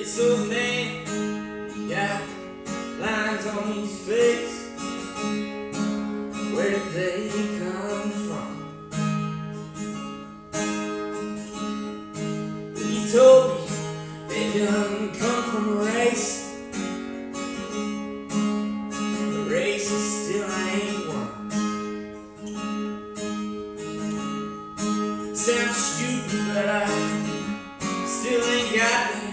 This old man got lines on his face. Where did they come from? He told me they done come from a race. The race is still ain't won. Sounds stupid, but I still ain't got there.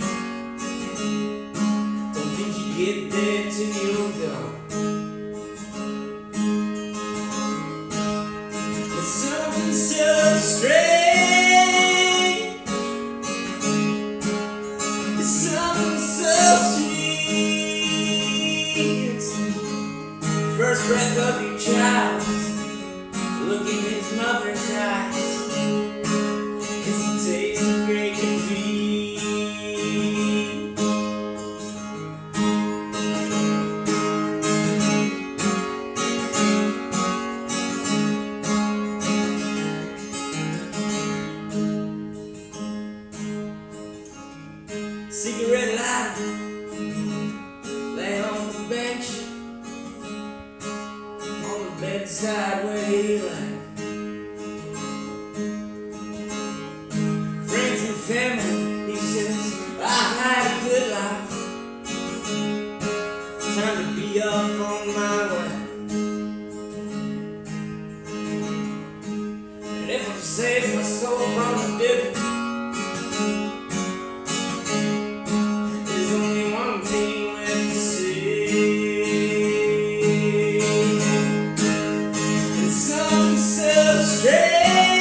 Don't think you get there till you're gone. But something so strange, it's something so sweet. First breath of your child, look in his mother's eyes. It's the taste of great defeat. Cigarette lighter lay on the bench, on the bedside where he lay. Friends and family, he says, I've had a good life. Time to be off on my way. And if I've saved my soul from the devil, there's only one thing left to say. It's something so strange,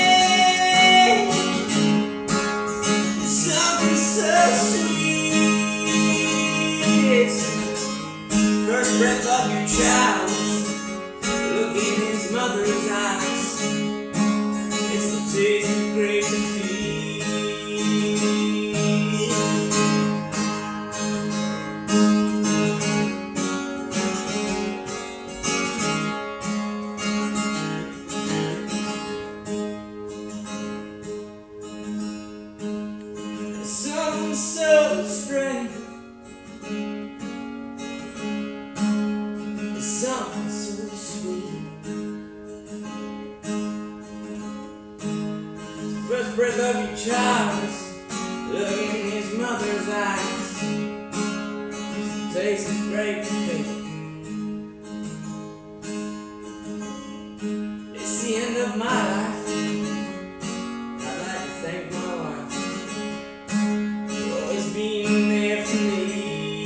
something so sweet. First breath of your child, look in his mother's eyes. It's the taste of great defeat. Something so strange, something so sweet. The first breath of your child, look in his mother's eyes. It's the taste of great defeat. It's the end of my life. I'd like to thank my wife for always being there for me.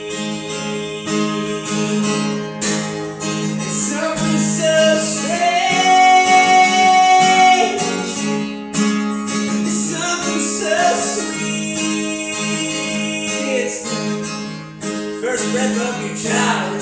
It's something so strange, it's something so sweet. It's the first breath of your child.